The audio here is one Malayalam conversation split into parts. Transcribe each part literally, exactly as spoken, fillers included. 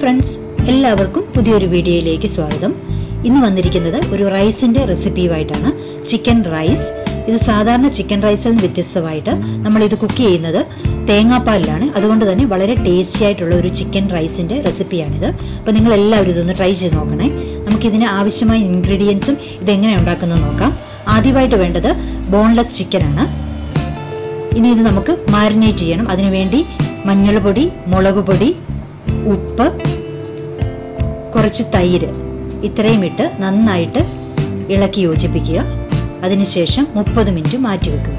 ഫ്രണ്ട്സ്, എല്ലാവർക്കും പുതിയൊരു വീഡിയോയിലേക്ക് സ്വാഗതം. ഇന്ന് വന്നിരിക്കുന്നത് ഒരു റൈസിൻ്റെ റെസിപ്പിയുമായിട്ടാണ്. Chicken rice. ഇത് സാധാരണ ചിക്കൻ റൈസിൽ നിന്ന് വ്യത്യസ്തമായിട്ട് നമ്മളിത് കുക്ക് ചെയ്യുന്നത് തേങ്ങാപ്പാലിലാണ്. അതുകൊണ്ട് തന്നെ വളരെ ടേസ്റ്റി ആയിട്ടുള്ള ഒരു ചിക്കൻ റൈസിൻ്റെ റെസിപ്പിയാണിത്. അപ്പോൾ നിങ്ങൾ എല്ലാവരും ഇതൊന്ന് ട്രൈ ചെയ്ത് നോക്കണേ. നമുക്കിതിന് ആവശ്യമായ ഇൻഗ്രീഡിയൻസും ഇതെങ്ങനെ ഉണ്ടാക്കുന്നത് നോക്കാം. ആദ്യമായിട്ട് വേണ്ടത് ബോൺലെസ് ചിക്കനാണ്. ഇനി ഇത് നമുക്ക് മാരിനേറ്റ് ചെയ്യണം. അതിനുവേണ്ടി മഞ്ഞൾപ്പൊടി, മുളക് പൊടി, ഉപ്പ്, കുറച്ച് തൈര് ഇത്രയും ഇട്ട് നന്നായിട്ട് ഇളക്കി യോജിപ്പിക്കുക. അതിനുശേഷം മുപ്പത് മിനിറ്റ് മാറ്റി വെക്കുക.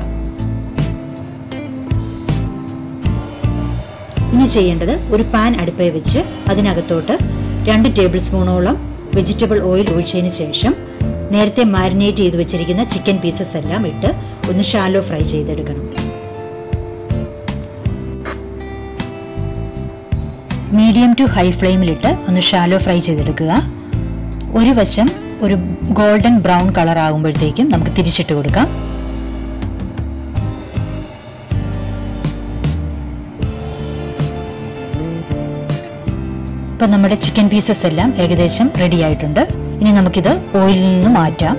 ഇനി ചെയ്യേണ്ടത് ഒരു പാൻ അടുപ്പിൽ വെച്ച് അതിനകത്തോട്ട് രണ്ട് ടേബിൾ സ്പൂണോളം വെജിറ്റബിൾ ഓയിൽ ഒഴിച്ചതിന് ശേഷം നേരത്തെ മാരിനേറ്റ് ചെയ്ത് വെച്ചിരിക്കുന്ന ചിക്കൻ പീസസ് എല്ലാം ഇട്ട് ഒന്ന് ഷാലോ ഫ്രൈ ചെയ്തെടുക്കണം. മീഡിയം ടു ഹൈ ഫ്ലെയിമിലിട്ട് ഒന്ന് ഷാലോ ഫ്രൈ ചെയ്തെടുക്കുക. ഒരു വശം ഒരു ഗോൾഡൻ ബ്രൗൺ കളർ ആകുമ്പോഴത്തേക്കും നമുക്ക് തിരിച്ചിട്ട് കൊടുക്കാം. ഇപ്പം നമ്മുടെ ചിക്കൻ പീസസ് എല്ലാം ഏകദേശം റെഡി ആയിട്ടുണ്ട്. ഇനി നമുക്കിത് ഓയിലിൽ നിന്ന് മാറ്റാം.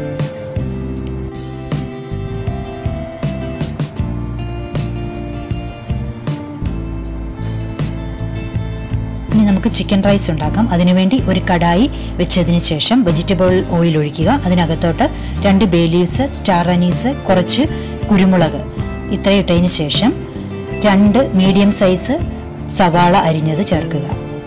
ഇനി നമുക്ക് ചിക്കൻ റൈസ് ഉണ്ടാക്കാം. അതിനുവേണ്ടി ഒരു കടായി വെച്ചതിന് ശേഷം വെജിറ്റബിൾ ഓയിൽ ഒഴിക്കുക. അതിനകത്തോട്ട് രണ്ട് ബേ ലീവ്സ്, സ്റ്റാർ അനീസ്, കുറച്ച് കുരുമുളക് ഇത്ര ഇട്ടതിന് ശേഷം രണ്ട് മീഡിയം സൈസ് സവാള അരിഞ്ഞത് ചേർക്കുക.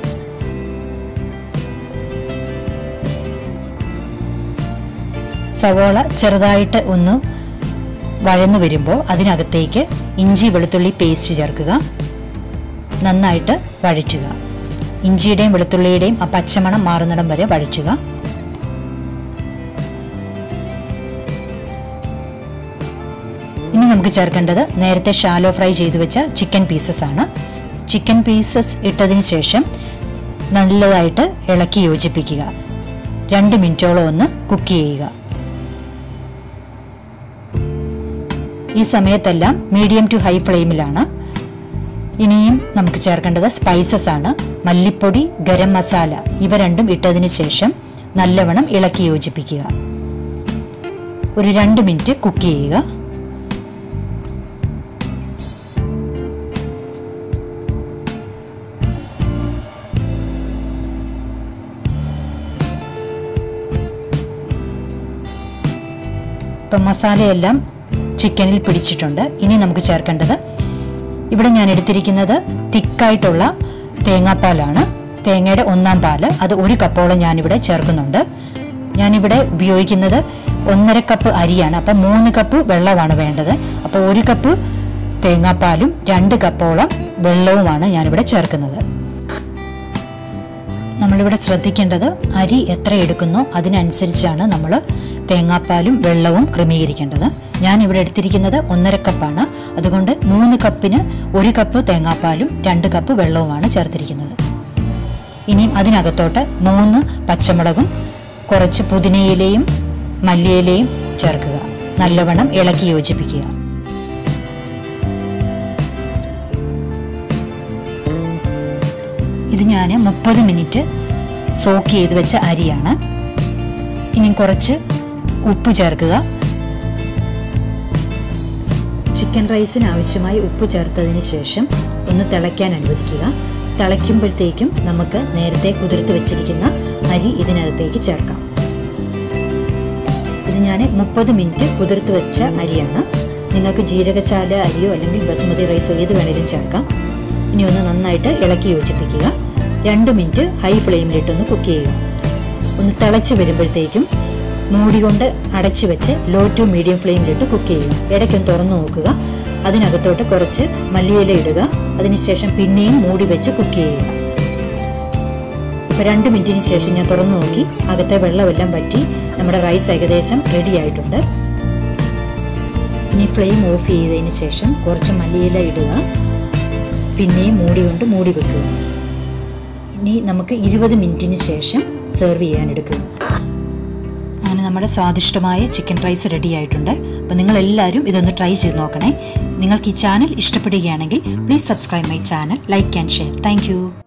സവാള ചെറുതായിട്ട് ഒന്ന് വഴന്നു വരുമ്പോൾ അതിനകത്തേക്ക് ഇഞ്ചി വെളുത്തുള്ളി പേസ്റ്റ് ചേർക്കുക. നന്നായിട്ട് വഴറ്റുക. ഇഞ്ചിയുടെയും വെളുത്തുള്ളിയുടെയും ആ പച്ചമണം മാറുന്നിടം വരെ വഴറ്റുക. ഇനി നമുക്ക് ചേർക്കേണ്ടത് നേരത്തെ ഷാലോ ഫ്രൈ ചെയ്തു വെച്ച ചിക്കൻ പീസസ് ആണ്. ചിക്കൻ പീസസ് ഇട്ടതിന് ശേഷം നല്ലതായിട്ട് ഇളക്കി യോജിപ്പിക്കുക. രണ്ട് മിനിറ്റോളം ഒന്ന് കുക്ക് ചെയ്യുക. ഈ സമയത്തെല്ലാം മീഡിയം ടു ഹൈ ഫ്ലെയിമിലാണ്. ഇനിയും നമുക്ക് ചേർക്കേണ്ടത് സ്പൈസസ് ആണ്. മല്ലിപ്പൊടി, ഗരം മസാല ഇവ രണ്ടും ഇട്ടതിന് ശേഷം നല്ലവണ്ണം ഇളക്കി യോജിപ്പിക്കുക. ഒരു രണ്ട് മിനിറ്റ് കുക്ക് ചെയ്യുക. ഇപ്പം മസാലയെല്ലാം ചിക്കനിൽ പിടിച്ചിട്ടുണ്ട്. ഇനി നമുക്ക് ചേർക്കേണ്ടത്, ഇവിടെ ഞാൻ എടുത്തിരിക്കുന്നത് തിക്കായിട്ടുള്ള തേങ്ങാപ്പാലാണ്. തേങ്ങയുടെ ഒന്നാം പാല്, അത് ഒരു കപ്പോളം ഞാനിവിടെ ചേർക്കുന്നുണ്ട്. ഞാനിവിടെ ഉപയോഗിക്കുന്നത് ഒന്നര കപ്പ് അരിയാണ്. അപ്പം മൂന്ന് കപ്പ് വെള്ളമാണ് വേണ്ടത്. അപ്പോൾ ഒരു കപ്പ് തേങ്ങാപ്പാലും രണ്ട് കപ്പോളം വെള്ളവുമാണ് ഞാനിവിടെ ചേർക്കുന്നത്. നമ്മളിവിടെ ശ്രദ്ധിക്കേണ്ടത് അരി എത്ര എടുക്കുന്നോ അതിനനുസരിച്ചാണ് നമ്മൾ തേങ്ങാപ്പാലും വെള്ളവും ക്രമീകരിക്കേണ്ടത്. ഞാൻ ഇവിടെ എടുത്തിരിക്കുന്നത് ഒന്നര കപ്പാണ്. അതുകൊണ്ട് മൂന്ന് കപ്പിന് ഒരു കപ്പ് തേങ്ങാപ്പാലും രണ്ട് കപ്പ് വെള്ളവുമാണ് ചേർത്തിരിക്കുന്നത്. ഇനിയും അതിനകത്തോട്ട് മൂന്ന് പച്ചമുളകും കുറച്ച് പുതിനയിലയും മല്ലിയിലയും ചേർക്കുക. നല്ലവണ്ണം ഇളക്കി യോജിപ്പിക്കുക. ഇത് ഞാൻ മുപ്പത് മിനിറ്റ് സോക്ക് ചെയ്ത് വെച്ച അരിയാണ്. ഇനി കുറച്ച് ഉപ്പ് ചേർക്കുക. ചിക്കൻ റൈസിന് ആവശ്യമായി ഉപ്പ് ചേർത്തതിന് ശേഷം ഒന്ന് തിളയ്ക്കാൻ അനുവദിക്കുക. തിളയ്ക്കുമ്പോഴത്തേക്കും നമുക്ക് നേരത്തെ കുതിർത്ത് വെച്ചിരിക്കുന്ന അരി ഇതിനകത്തേക്ക് ചേർക്കാം. ഇത് ഞാൻ മുപ്പത് മിനിറ്റ് കുതിർത്ത് വെച്ച അരിയാണ്. നിങ്ങൾക്ക് ജീരകശാല അരിയോ അല്ലെങ്കിൽ ബസ്മതി റൈസോ ഏത് വേണേലും ചേർക്കാം. ഇനി ഒന്ന് നന്നായിട്ട് ഇളക്കി യോജിപ്പിക്കുക. രണ്ട് മിനിറ്റ് ഹൈ ഫ്ലെയിമിലിട്ടൊന്ന് കുക്ക് ചെയ്യുക. ഒന്ന് തിളച്ച് വരുമ്പോഴത്തേക്കും മൂടി കൊണ്ട് അടച്ചു വെച്ച് ലോ ടു മീഡിയം ഫ്ലെയിമിലിട്ട് കുക്ക് ചെയ്യുക. ഇടയ്ക്കൊന്ന് തുറന്നു നോക്കുക. അതിനകത്തോട്ട് കുറച്ച് മല്ലിയില ഇടുക. അതിനുശേഷം പിന്നെയും മൂടി വെച്ച് കുക്ക് ചെയ്യുക. ഇപ്പോൾ രണ്ട് മിനിറ്റിന് ശേഷം ഞാൻ തുറന്നു നോക്കി. അകത്തെ വെള്ളമെല്ലാം വറ്റി നമ്മുടെ റൈസ് ഏകദേശം റെഡി ആയിട്ടുണ്ട്. ഇനി ഫ്ലെയിം ഓഫ് ചെയ്തതിന് ശേഷം കുറച്ച് മല്ലിയില ഇടുക. പിന്നെയും മൂടി കൊണ്ട് മൂടി വെക്കുക. ഇനി നമുക്ക് ഇരുപത് മിനിറ്റിന് ശേഷം സെർവ് ചെയ്യാൻ എടുക്കുക. അങ്ങനെ നമ്മുടെ സ്വാദിഷ്ടമായ ചിക്കൻ റൈസ് റെഡി ആയിട്ടുണ്ട്. അപ്പോൾ നിങ്ങളെല്ലാവരും ഇതൊന്ന് ട്രൈ ചെയ്ത് നോക്കണേ. നിങ്ങൾക്ക് ഈ ചാനൽ ഇഷ്ടപ്പെടുകയാണെങ്കിൽ please subscribe my channel, like and share. Thank